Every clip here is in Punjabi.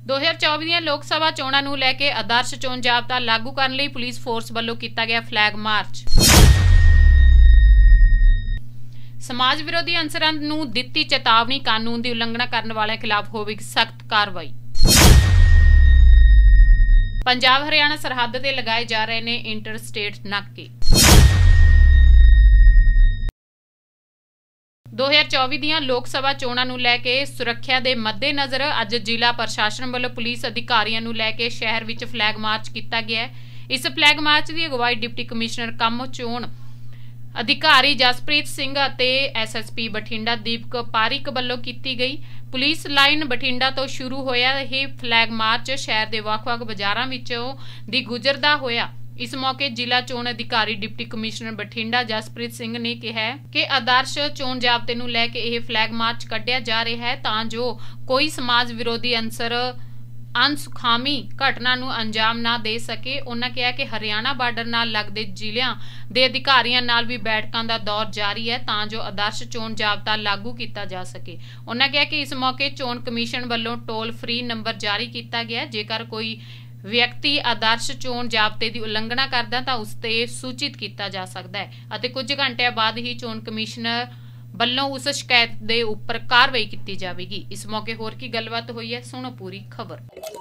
2024 ਦੀਆਂ ਲੋਕ ਸਭਾ ਚੋਣਾਂ ਨੂੰ ਲੈ ਕੇ ਆਦਰਸ਼ ਚੋਣ ਜਾਬਤਾ ਲਾਗੂ ਕਰਨ ਲਈ ਪੁਲਿਸ ਫੋਰਸ ਵੱਲੋਂ ਕੀਤਾ ਗਿਆ ਫਲੈਗ ਮਾਰਚ। ਸਮਾਜ ਵਿਰੋਧੀ ਅਨਸਰਾਂ ਨੂੰ ਦਿੱਤੀ ਚੇਤਾਵਨੀ, ਕਾਨੂੰਨ ਦੀ ਉਲੰਘਣਾ ਕਰਨ ਵਾਲਿਆਂ ਖਿਲਾਫ ਹੋਵੇਗੀ ਸਖਤ ਕਾਰਵਾਈ। ਪੰਜਾਬ ਹਰਿਆਣਾ ਸਰਹੱਦ ਤੇ ਲਗਾਏ ਜਾ ਰਹੇ ਨੇ ਇੰਟਰ ਸਟੇਟ ਨਾਕੇ। 2024 ਦੀਆਂ ਲੋਕ ਸਭਾ ਚੋਣਾਂ ਨੂੰ ਲੈ ਕੇ ਸੁਰੱਖਿਆ ਦੇ ਮੱਦੇਨਜ਼ਰ ਅੱਜ ਜ਼ਿਲ੍ਹਾ ਪ੍ਰਸ਼ਾਸਨ ਵੱਲੋਂ ਪੁਲਿਸ ਅਧਿਕਾਰੀਆਂ ਨੂੰ ਲੈ ਕੇ ਸ਼ਹਿਰ ਵਿੱਚ ਫਲੈਗ ਮਾਰਚ ਕੀਤਾ ਗਿਆ ਹੈ। ਇਸ ਫਲੈਗ ਮਾਰਚ ਦੀ ਅਗਵਾਈ ਡਿਪਟੀ ਕਮਿਸ਼ਨਰ ਕੰਮ ਚੋਣ ਅਧਿਕਾਰੀ ਜਸਪ੍ਰੀਤ ਸਿੰਘ ਅਤੇ ਐਸਐਸਪੀ ਬਠਿੰਡਾ ਦੀਪਕ ਪਾਰਿਕ ਵੱਲੋਂ ਕੀਤੀ ਗਈ। ਪੁਲਿਸ ਲਾਈਨ ਬਠਿੰਡਾ ਤੋਂ ਸ਼ੁਰੂ ਹੋਇਆ ਇਹ ਫਲੈਗ ਮਾਰਚ ਸ਼ਹਿਰ ਦੇ ਵੱਖ-ਵੱਖ ਬਾਜ਼ਾਰਾਂ ਵਿੱਚੋਂ ਦੀ ਗੁਜ਼ਰਦਾ ਹੋਇਆ। ਇਸ ਮੌਕੇ ਜ਼ਿਲ੍ਹਾ ਚੋਣ ਅਧਿਕਾਰੀ ਡਿਪਟੀ ਕਮਿਸ਼ਨਰ ਬਠਿੰਡਾ ਜਸਪ੍ਰੀਤ ਸਿੰਘ ਨੇ ਕਿਹਾ ਕਿ ਆਦਰਸ਼ ਚੋਣ ਜ਼ਾਬਤੇ ਨੂੰ ਲੈ ਕੇ ਇਹ ਫਲੈਗ ਮਾਰਚ ਕੱਢਿਆ ਜਾ ਰਿਹਾ ਹੈ ਤਾਂ ਜੋ ਕੋਈ ਸਮਾਜ ਵਿਰੋਧੀ ਅਨਸਰ ਅਨਸੁਖਾਵੀ ਘਟਨਾ ਨੂੰ ਅੰਜਾਮ ਨਾ ਦੇ ਸਕੇ। ਉਹਨਾਂ ਕਿਹਾ ਕਿ ਹਰਿਆਣਾ ਬਾਰਡਰ ਨਾਲ ਲੱਗਦੇ ਜ਼ਿਲ੍ਹਿਆਂ ਦੇ ਅਧਿਕਾਰੀਆਂ ਨਾਲ ਵੀ ਬੈਠਕਾਂ ਦਾ ਦੌਰ ਜਾਰੀ ਹੈ ਤਾਂ ਜੋ ਆਦਰਸ਼ ਚੋਣ ਜ਼ਾਬਤਾ ਲਾਗੂ ਕੀਤਾ ਜਾ ਸਕੇ। ਉਹਨਾਂ ਕਿਹਾ ਕਿ ਇਸ ਮੌਕੇ ਚੋਣ ਕਮਿਸ਼ਨ ਵੱਲੋਂ ਟੋਲ ਫ੍ਰੀ ਨੰਬਰ ਜਾਰੀ ਕੀਤਾ ਗਿਆ। ਜੇਕਰ ਕੋਈ ਵਿਅਕਤੀ ਆਦਰਸ਼ ਚੋਣ ਜ਼ਾਬਤੇ ਦੀ ਉਲੰਘਣਾ ਕਰਦਾ ਤਾਂ ਉਸ ਤੇ ਸੂਚਿਤ ਕੀਤਾ ਜਾ ਸਕਦਾ ਹੈ ਅਤੇ ਕੁਝ ਘੰਟਿਆਂ ਬਾਅਦ ਹੀ ਚੋਣ ਕਮਿਸ਼ਨਰ ਵੱਲੋਂ ਉਸ ਸ਼ਿਕਾਇਤ ਦੇ ਉੱਪਰ ਕਾਰਵਾਈ ਕੀਤੀ ਜਾਵੇਗੀ। ਇਸ ਮੌਕੇ ਹੋਰ ਕੀ ਗੱਲਬਾਤ ਹੋਈ ਹੈ, ਸੁਣੋ ਪੂਰੀ ਖਬਰ।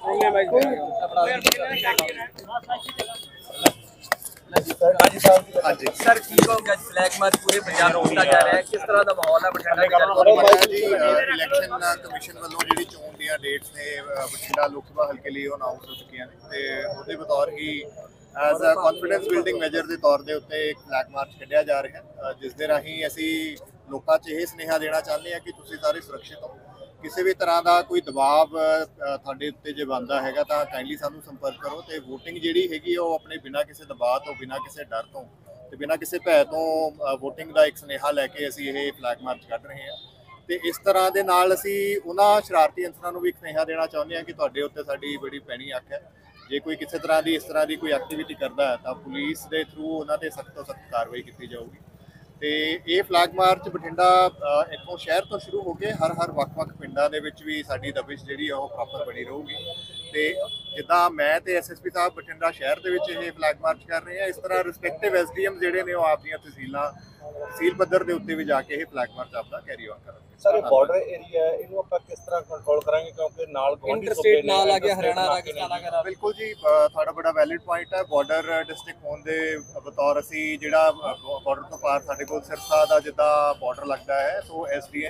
सर की कहोगे फ्लैग मार्च पूरे पंजाब में किया जा रहा है, किस तरह का माहौल है बठिंडा जी? इलैक्शन कमीशन ਵੱਲੋਂ ਜਿਹੜੀ ਚੋਣ ਦੀਆਂ ਡੇਟਸ ਨੇ ਬਠਿੰਡਾ ਲੋਕ ਸਭਾ ਹਲਕੇ ਲਈ ਉਹ ਅਨਾਉਂਸ ਹੋ ਚੁੱਕੀਆਂ ਨੇ ਤੇ ਉਹਦੇ ਬਤੌਰ ਹੀ as a confidence building measure ਦੇ ਤੌਰ ਦੇ ਉੱਤੇ ਇੱਕ ਫਲੈਗ ਮਾਰਚ ਕੱਢਿਆ ਜਾ ਰਿਹਾ ਹੈ ਜਿਸ ਦੇ ਰਾਹੀਂ ਅਸੀਂ ਲੋਕਾਂ 'ਚ ਇਹ ਸੁਨੇਹਾ ਦੇਣਾ ਚਾਹੁੰਦੇ ਹਾਂ ਕਿ ਤੁਸੀਂ ਸਾਰੇ ਸੁਰੱਖਿਅਤ ਹੋ। ਕਿਸੇ ਵੀ ਤਰ੍ਹਾਂ ਦਾ ਕੋਈ ਦਬਾਅ ਤੁਹਾਡੇ ਉੱਤੇ ਜੇ ਬਣਦਾ ਹੈਗਾ ਤਾਂ ਕਾਈਂਡਲੀ ਸਾਨੂੰ ਸੰਪਰਕ ਕਰੋ ਤੇ ਵੋਟਿੰਗ ਜਿਹੜੀ ਹੈਗੀ ਉਹ ਆਪਣੇ ਬਿਨਾਂ ਕਿਸੇ ਦਬਾਅ ਤੋਂ, ਬਿਨਾਂ ਕਿਸੇ ਡਰ ਤੋਂ ਤੇ ਬਿਨਾਂ ਕਿਸੇ ਭੈ ਤੋਂ ਵੋਟਿੰਗ ਦਾ ਇੱਕ ਸੁਨੇਹਾ ਲੈ ਕੇ ਅਸੀਂ ਇਹ ਫਲੈਗ ਮਾਰਚ ਕੱਢ ਰਹੇ ਹਾਂ। ਤੇ ਇਸ ਤਰ੍ਹਾਂ ਦੇ ਨਾਲ ਅਸੀਂ ਉਹਨਾਂ ਸ਼ਰਾਰਤੀ ਅਨਸਰਾਂ ਨੂੰ ਵੀ ਇੱਕ ਸੁਨੇਹਾ ਦੇਣਾ ਚਾਹੁੰਦੇ ਹਾਂ ਕਿ ਤੁਹਾਡੇ ਉੱਤੇ ਸਾਡੀ ਬੜੀ ਪੈਣੀ ਅੱਖ ਹੈ। ਜੇ ਕੋਈ ਕਿਸੇ ਤਰ੍ਹਾਂ ਦੀ ਇਸ ਤਰ੍ਹਾਂ ਦੀ ਕੋਈ ਐਕਟੀਵਿਟੀ ਕਰਦਾ ਹੈ ਤਾਂ ਪੁਲਿਸ ਦੇ ਥਰੂ ਉਹਨਾਂ ਤੇ ਸਖਤ ਤੋਂ ਸਖਤ ਕਾਰਵਾਈ ਕੀਤੀ ਜਾਊਗੀ। ਤੇ ਇਹ ਫਲੈਗ ਮਾਰਚ ਬਠਿੰਡਾ ਇੱਥੋਂ ਸ਼ਹਿਰ ਤੋਂ ਸ਼ੁਰੂ ਹੋ ਕੇ ਹਰ ਵੱਖ-ਵੱਖ ਪਿੰਡਾਂ ਦੇ ਵਿੱਚ ਵੀ ਸਾਡੀ ਦਬਿਸ਼ ਜਿਹੜੀ ਉਹ ਪ੍ਰੋਪਰ ਬਣੀ ਰਹੂਗੀ। ਤੇ ਜਿੱਦਾਂ ਮੈਂ ਤੇ ਐਸਐਸਪੀ ਸਾਹਿਬ ਬਠਿੰਡਾ ਸ਼ਹਿਰ ਦੇ ਵਿੱਚ ਇਹ ਫਲੈਗ ਮਾਰਚ ਕਰ ਰਹੇ ਆ, ਇਸ ਤਰ੍ਹਾਂ ਰਿਸਪੈਕਟਿਵ ਐਸਡੀਐਮ ਜਿਹੜੇ ਨੇ ਉਹ ਆਪਣੀਆਂ ਤਹਿਸੀਲ ਪੱਧਰ ਦੇ ਉੱਤੇ ਵੀ ਜਾ ਕੇ ਇਹ ਫਲੈਗ ਮਾਰਚ ਆਪਦਾ ਕੈਰੀ ਆਨ ਕਰਨਗੇ। ਸਰ ਬਾਰਡਰ ਏਰੀਆ ਇਹਨੂੰ ਆਪਾਂ ਕਿਸ ਤਰ੍ਹਾਂ ਕੰਟਰੋਲ ਕਰਾਂਗੇ ਕਿਉਂਕਿ ਨਾਲ ਇੰਟਰਸਟੇਟ ਨਾਲ ਆ ਗਿਆ ਹਰਿਆਣਾ ਰਾਜਸਥਾਨ ਆ ਗਿਆ। ਬਿਲਕੁਲ ਜੀ, ਤੁਹਾਡਾ ਬੜਾ ਵੈਲਿਡ ਪੁਆਇੰਟ ਹੈ। ਬਾਰਡਰ ਡਿਸਟ੍ਰਿਕਟ ਹੋਣ ਦੇ ਬਤੌਰ ਅਸੀਂ ਜਿਹੜਾ ਬਾਰਡਰ ਤੋਂ ਪਾਰ ਸਾਡੇ ਕੋਲ ਸਿਰਸਾ ਦਾ ਜਿੱਦਾਂ ਬਾਰਡਰ ਲੱਗਦਾ ਹੈ so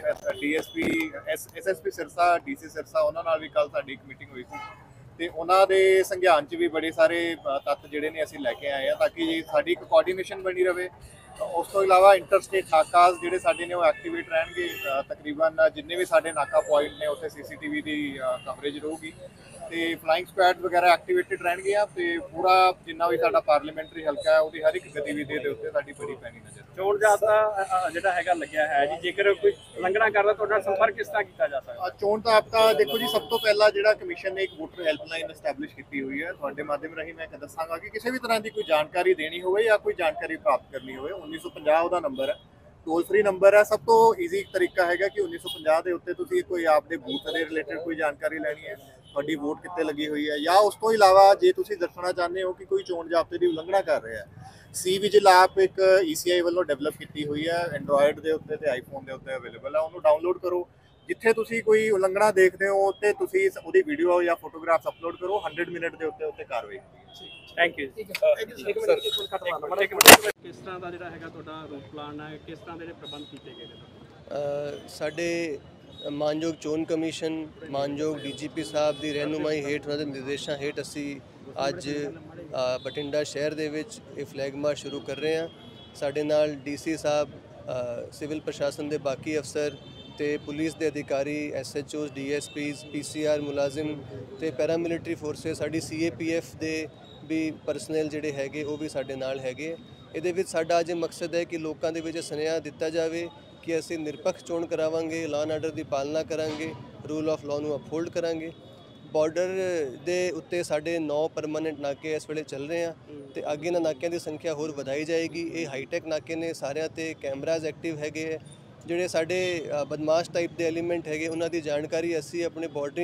SSP Sirsa, DC Sirsa ਉਹਨਾਂ ਨਾਲ ਵੀ ਕੱਲ ਸਾਡੀ ਇੱਕ ਮੀਟਿੰਗ ਹੋਈ ਸੀ ਤੇ ਉਹਨਾਂ ਦੇ ਸੰਗਿਆਨ 'ਚ ਵੀ ਬੜੇ ਸਾਰੇ ਤੱਤ ਜਿਹੜੇ ਨੇ ਅਸੀਂ ਲੈ ਕੇ ਆਏ ਆ ਤਾਂ ਕਿ ਸਾਡੀ ਇੱਕ ਕੋਆਰਡੀਨੇਸ਼ਨ ਬਣੀ ਰਹੇ। ਉਸ ਤੋਂ ਇਲਾਵਾ ਇੰਟਰਸਟੇਟ ਨਾਕਾਜ਼ ਜਿਹੜੇ ਸਾਡੇ ਨੇ ਉਹ ਐਕਟੀਵੇਟ ਰਹਿਣਗੇ। ਤਕਰੀਬਨ ਜਿੰਨੇ ਵੀ ਸਾਡੇ ਨਾਕਾ ਪੁਆਇੰਟ ਨੇ ਉੱਥੇ ਸੀਸੀਟੀਵੀ ਦੀ ਕਵਰੇਜ ਰਹੂਗੀ ਤੇ ਫਲਾਈਂਗ ਸਕੁਐਡ ਵਗੈਰਾ ਐਕਟੀਵੇਟਡ ਰਹਿਣਗੀਆਂ ਤੇ ਪੂਰਾ ਜਿੰਨਾ ਵੀ ਸਾਡਾ ਪਾਰਲੀਮੈਂਟਰੀ ਹਲਕਾ ਹੈ ਉਹਦੀ ਹਰ ਇੱਕ ਗਤੀਵਿਧੀ ਦੇ ਉੱਤੇ ਸਾਡੀ ਬੜੀ ਪੈਣੀ ਨਜ਼ਰ। ਚੋਣ ਜਾਬਤਾ ਜਿਹੜਾ ਹੈਗਾ ਲੱਗਿਆ ਹੈ ਜੀ, ਜੇਕਰ ਕੋਈ ਉਲੰਘਣਾ ਕਰਦਾ ਤੁਹਾਡਾ ਸੰਪਰਕ ਕਿਸ ਤਰ੍ਹਾਂ ਕੀਤਾ ਜਾ ਸਕਦਾ? ਚੋਣ ਜਾਬਤਾ ਦੇਖੋ ਜੀ, ਸਭ ਤੋਂ ਪਹਿਲਾਂ ਜਿਹੜਾ ਕਮਿਸ਼ਨ ਨੇ ਇੱਕ ਵੋਟਰ ਹੈਲਪਲਾਈਨ ਐਸਟੈਬਲਿਸ਼ ਕੀਤੀ ਹੋਈ ਹੈ। ਤੁਹਾਡੇ ਮਾਧਿਅਮ ਰਾਹੀਂ ਮੈਂ ਦੱਸਾਂਗਾ ਕਿ ਕਿਸੇ ਵੀ ਤਰ੍ਹਾਂ ਦੀ ਕੋਈ ਜਾਣਕਾਰੀ ਦੇਣੀ ਹੋਵੇ ਜਾਂ ਕੋਈ ਜਾਣਕਾਰੀ ਪ੍ਰਾਪਤ ਕਰਨੀ ਹੋਵੇ 1950 ਉਹਦਾ ਨੰਬਰ ਹੈ, ਟੋਲ ਫ੍ਰੀ ਨੰਬਰ ਹੈ। ਸਭ ਤੋਂ ਈਜ਼ੀ ਤਰੀਕਾ ਹੈਗਾ ਕਿ 1950 ਦੇ ਉੱਤੇ ਤੁਸੀਂ ਕੋਈ ਆਪਦੇ ਬੂਥ ਦੇ ਰਿਲੇਟਡ ਕੋਈ ਜਾਣਕਾਰੀ ਲੈਣੀ ਹੈ, ਤੁਹਾਡੀ ਵੋਟ ਕਿੱਥੇ ਲੱਗੀ ਹੋਈ ਹੈ, ਜਾਂ ਉਸ ਤੋਂ ਇਲਾਵਾ ਜੇ ਤੁਸੀਂ ਦੱਸਣਾ ਚਾਹੁੰਦੇ ਹੋ ਕਿ ਕੋਈ ਚੋਣ ਜਾਬਤੇ ਦੀ ਉਲੰਘਣਾ ਕਰ ਰਿਹਾ ਹੈ, ਸੀ ਵਿਜਿਲ ਐਪ ਇੱਕ ECI ਵੱਲੋਂ ਡਿਵੈਲਪ ਕੀਤੀ ਹੋਈ ਹੈ, ਐਂਡਰੋਇਡ ਦੇ ਉੱਤੇ ਤੇ ਆਈਫੋਨ ਦੇ ਉੱਤੇ ਅਵੇਲੇਬਲ ਹੈ। ਉਹਨੂੰ ਡਾਊਨਲੋਡ ਕਰੋ। ਜਿੱਥੇ ਤੁਸੀਂ ਕੋਈ ਉਲੰਘਣਾ ਦੇਖਦੇ ਹੋ ਤੇ ਤੁਸੀਂ ਉਹਦੀ ਵੀਡੀਓ ਜਾਂ ਫੋਟੋਗ੍ਰਾਫਸ ਅਪਲੋਡ ਕਰੋ। 100 ਮਿੰਟ ਦੇ ਉੱਤੇ ਕਾਰਵਾਈ ਹੋਵੇਗੀ। Thank you. ਕਿਸ ਤਰ੍ਹਾਂ ਦਾ ਜਿਹੜਾ ਹੈਗਾ ਤੁਹਾਡਾ ਰੂਟ ਪਲਾਨ ਹੈ, ਕਿਸ ਤਰ੍ਹਾਂ ਦੇ ਪ੍ਰਬੰਧ ਕੀਤੇ ਗਏ ਨੇ? ਸਾਡੇ ਮਾਨਯੋਗ ਚੋਣ ਕਮਿਸ਼ਨ, ਮਾਨਯੋਗ DGP ਸਾਹਿਬ ਦੀ ਰਹਿਨੁਮਾਈ ਹੇਠ, ਉਹਨਾਂ ਦੇ ਨਿਰਦੇਸ਼ਾਂ ਹੇਠ ਅਸੀਂ ਅੱਜ ਬਠਿੰਡਾ ਸ਼ਹਿਰ ਦੇ ਵਿੱਚ ਇਹ ਫਲੈਗ ਮਾਰਚ ਸ਼ੁਰੂ ਕਰ ਰਹੇ ਹਾਂ। ਸਾਡੇ ਨਾਲ DC ਸਾਹਿਬ, ਸਿਵਲ ਪ੍ਰਸ਼ਾਸਨ ਦੇ ਬਾਕੀ ਅਫਸਰ ਤੇ ਪੁਲਿਸ ਦੇ ਅਧਿਕਾਰੀ, SHOs, DSPs, PCR ਮੁਲਾਜ਼ਮ ਤੇ ਪੈਰਾਮਿਲਟਰੀ ਫੋਰਸਿਸ, ਸਾਡੀ CAPF ਦੇ ਵੀ ਪਰਸਨਲ ਜਿਹੜੇ ਹੈਗੇ ਉਹ ਵੀ ਸਾਡੇ ਨਾਲ ਹੈਗੇ। ਇਹਦੇ ਵਿੱਚ ਸਾਡਾ ਅੱਜ ਮਕਸਦ ਹੈ ਕਿ ਲੋਕਾਂ ਦੇ ਵਿੱਚ ਸੁਨੇਹਾ ਦਿੱਤਾ ਜਾਵੇ ਕਿ ਅਸੀਂ ਨਿਰਪੱਖ ਚੋਣ ਕਰਾਵਾਂਗੇ, ਲਾਅ ਐਂਡ ਆਰਡਰ ਦੀ ਪਾਲਣਾ ਕਰਾਂਗੇ, ਰੂਲ ਆਫ ਲਾਅ ਨੂੰ ਅਪਹੋਲਡ ਕਰਾਂਗੇ। ਬਾਰਡਰ ਦੇ ਉੱਤੇ ਸਾਡੇ 9 ਪਰਮਾਨੈਂਟ ਨਾਕੇ ਇਸ ਵੇਲੇ ਚੱਲ ਰਹੇ ਆ ਤੇ ਅੱਗੇ ਇਹਨਾਂ ਨਾਕਿਆਂ ਦੀ ਸੰਖਿਆ ਹੋਰ ਵਧਾਈ ਜਾਏਗੀ। ਇਹ ਹਾਈਟੈਕ ਨਾਕੇ ਨੇ, ਸਾਰਿਆਂ ਤੇ ਕੈਮਰਾਜ਼ ਐਕਟਿਵ ਹੈਗੇ ਹੈ। ਜਿਹੜੇ ਸਾਡੇ ਬਦਮਾਸ਼ ਟਾਈਪ ਦੇ ਐਲੀਮੈਂਟ ਹੈਗੇ ਉਹਨਾਂ ਦੀ ਜਾਣਕਾਰੀ ਅਸੀਂ ਆਪਣੇ ਬਾਰਡਰਿੰਗ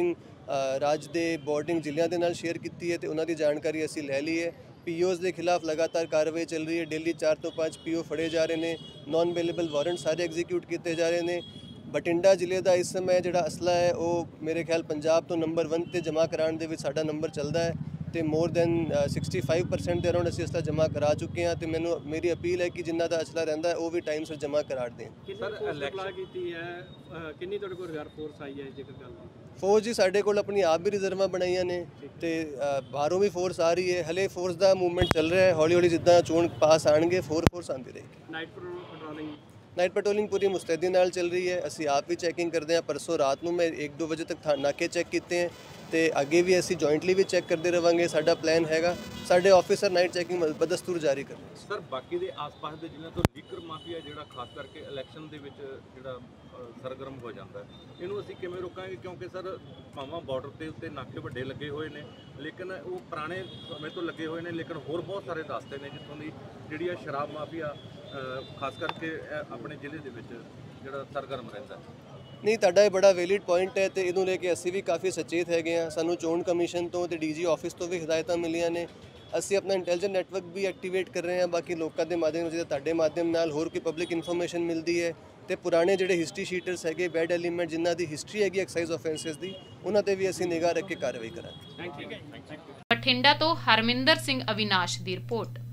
ਰਾਜ ਦੇ ਬੋਰਡਿੰਗ ਜ਼ਿਲ੍ਹਿਆਂ ਦੇ ਨਾਲ ਸ਼ੇਅਰ ਕੀਤੀ ਹੈ ਤੇ ਉਹਨਾਂ ਦੀ ਜਾਣਕਾਰੀ ਅਸੀਂ ਲੈ ਲਈ ਹੈ। ਪੀਓਜ਼ ਦੇ ਖਿਲਾਫ ਲਗਾਤਾਰ ਕਾਰਵਾਈ ਚੱਲ ਰਹੀ ਹੈ। ਡੇਲੀ 4 ਤੋਂ 5 ਪੀਓ ਫੜੇ ਜਾ ਰਹੇ ਨੇ। ਨॉन ਅਵੇਲੇਬਲ ਵਾਰੰਟ ਸਾਰੇ ਐਗਜ਼ੀਕਿਊਟ ਕੀਤੇ ਜਾ ਰਹੇ ਨੇ। ਬਠਿੰਡਾ ਜ਼ਿਲ੍ਹੇ ਦਾ ਇਸ ਸਮੇਂ ਜਿਹੜਾ ਅਸਲਾ ਹੈ ਉਹ ਮੇਰੇ ਖਿਆਲ ਪੰਜਾਬ ਤੋਂ ਨੰਬਰ 1 ਤੇ ਜਮ੍ਹਾਂ ਕਰਾਉਣ ਦੇ ਵਿੱਚ ਸਾਡਾ ਨੰਬਰ ਚੱਲਦਾ ਹੈ ਤੇ ਮੋਰ ਦੈਨ 65% ਦੇ ਅਰਾਊਂਡ ਅਸੀਂ ਅਸਲਾ ਜਮ੍ਹਾਂ ਕਰਾ ਚੁੱਕੇ ਹਾਂ ਤੇ ਮੇਰੀ ਅਪੀਲ ਹੈ ਕਿ ਜਿਨ੍ਹਾਂ ਦਾ ਅਸਲਾ ਰਹਿੰਦਾ ਹੈ ਉਹ ਵੀ ਟਾਈਮ ਸਿਰ ਜਮ੍ਹਾਂ ਕਰਾ ਦੇਣ। ਸਰ ਇਲੈਕਸ਼ਨ ਕੀਤੀ ਹੈ, ਕਿੰਨੀ ਤੁਹਾਡੇ ਕੋਲ ਰਿਜ਼ਰਵ ਫੋਰਸ ਆਈ ਹੈ ਜੇਕਰ ਗੱਲ ਫੌਜ ਜੀ ਸਾਡੇ ਕੋਲ ਆਪਣੀ ਆਪ ਵੀ ਰਿਜ਼ਰਵਾਂ ਬਣਾਈਆਂ ਨੇ ਤੇ ਬਾਹਰੋਂ ਵੀ ਫੋਰਸ ਆ ਰਹੀ ਹੈ। ਹਲੇ ਫੋਰਸ ਦਾ ਮੂਵਮੈਂਟ ਚੱਲ ਰਿਹਾ ਹੈ। ਹੌਲੀ ਹੌਲੀ ਜਿੱਦਾਂ ਚੋਣ ਪਾਸ ਆਣਗੇ ਫੋਰਸ ਆਉਂਦੀ ਰਹੇਗੀ। ਨਾਈਟ ਪੈਟਰੋਲਿੰਗ ਪੂਰੀ ਮੁਸਤੈਦੀ ਨਾਲ ਚੱਲ ਰਹੀ ਹੈ। ਅਸੀਂ ਆਪ ਵੀ ਚੈਕਿੰਗ ਕਰਦੇ ਹਾਂ। ਪਰਸੋਂ ਰਾਤ ਨੂੰ ਮੈਂ 1-2 ਵਜੇ ਤੱਕ ਨਾਕੇ ਚੈੱਕ ਕੀਤੇ ਹੈ ਤੇ ਅੱਗੇ ਵੀ ਅਸੀਂ ਜੁਆਇੰਟਲੀ ਵੀ ਚੈੱਕ ਕਰਦੇ ਰਵਾਂਗੇ। ਸਾਡਾ ਪਲਾਨ ਹੈਗਾ ਸਾਡੇ ਆਫੀਸਰ ਨਾਈਟ ਚੈਕਿੰਗ ਬਦਸਤੂਰ ਜਾਰੀ ਕਰਨੇ। ਸਰ ਬਾਕੀ ਦੇ ਆਸ-ਪਾਸ ਦੇ ਜ਼ਿਲ੍ਹਿਆਂ ਤੋਂ ਲੀਕਰ ਮਾਫੀਆ ਜਿਹੜਾ ਖਾਸ ਕਰਕੇ ਇਲੈਕਸ਼ਨ ਦੇ ਵਿੱਚ ਜਿਹੜਾ ਸਰਗਰਮ ਹੋ ਜਾਂਦਾ ਹੈ, ਇਹਨੂੰ ਅਸੀਂ ਕਿਵੇਂ ਰੋਕਾਂਗੇ? ਕਿਉਂਕਿ ਸਰ ਭਾਵਾਂ ਬਾਰਡਰ ਦੇ ਉੱਤੇ ਨਾਕੇ ਵੱਡੇ ਲੱਗੇ ਹੋਏ ਨੇ ਲੇਕਿਨ ਉਹ ਪੁਰਾਣੇ ਸਮੇਂ ਤੋਂ ਲੱਗੇ ਹੋਏ ਨੇ, ਲੇਕਿਨ ਹੋਰ ਬਹੁਤ ਸਾਰੇ ਰਸਤੇ ਨੇ ਜਿੱਥੋਂ ਦੀ ਜਿਹੜੀ ਆ ਸ਼ਰਾਬ ਮਾਫੀਆ ਖਾਸ ਕਰਕੇ ਆਪਣੇ ਜ਼ਿਲ੍ਹੇ ਦੇ ਵਿੱਚ ਜਿਹੜਾ ਸਰਗਰਮ ਰਹਿੰਦਾ। ਨਹੀਂ, ਤੁਹਾਡਾ ਇਹ ਬੜਾ ਵੈਲਿਡ ਪੁਆਇੰਟ ਹੈ ਤੇ ਇਹਨੂੰ ਲੈ ਕੇ ਅਸੀਂ ਵੀ ਕਾਫੀ ਸੁਚੇਤ ਹੈਗੇ ਹਾਂ। ਸਾਨੂੰ ਚੋਣ ਕਮਿਸ਼ਨ ਤੋਂ ਤੇ ਡੀਜੀ ਆਫਿਸ ਤੋਂ ਵੀ ਹਦਾਇਤਾਂ ਮਿਲੀਆਂ ਨੇ। ਅਸੀਂ ਆਪਣਾ ਇੰਟੈਲੀਜੈਂਟ ਨੈਟਵਰਕ ਵੀ ਐਕਟੀਵੇਟ ਕਰ ਰਹੇ ਹਾਂ। ਬਾਕੀ ਲੋਕਾਂ ਦੇ ਮਾਧਿਅਮ ਜਿਹਦਾ ਤੁਹਾਡੇ ਮਾਧਿਅਮ ਨਾਲ ਹੋਰ ਕੋਈ ਪਬਲਿਕ ਇਨਫੋਰਮੇਸ਼ਨ ਮਿਲਦੀ ਹੈ ਤੇ ਪੁਰਾਣੇ ਜਿਹੜੇ ਹਿਸਟਰੀ ਸ਼ੀਟਰਸ ਹੈਗੇ ਬੈਡ ਐਲੀਮੈਂਟ ਜਿਨ੍ਹਾਂ ਦੀ ਹਿਸਟਰੀ ਹੈਗੀ ਐਕਸਾਈਜ਼ ਆਫੈਂਸਿਸ ਦੀ ਉਹਨਾਂ ਤੇ ਵੀ ਅਸੀਂ ਨਿਗਾਹ ਰੱਖ ਕੇ ਕਾਰਵਾਈ ਕਰਾਂਗੇ। ਬਠਿੰਡਾ ਤੋਂ ਹਰਮਿੰਦਰ ਸਿੰਘ ਅਵਿਨਾਸ਼ ਦੀ ਰਿਪੋਰਟ।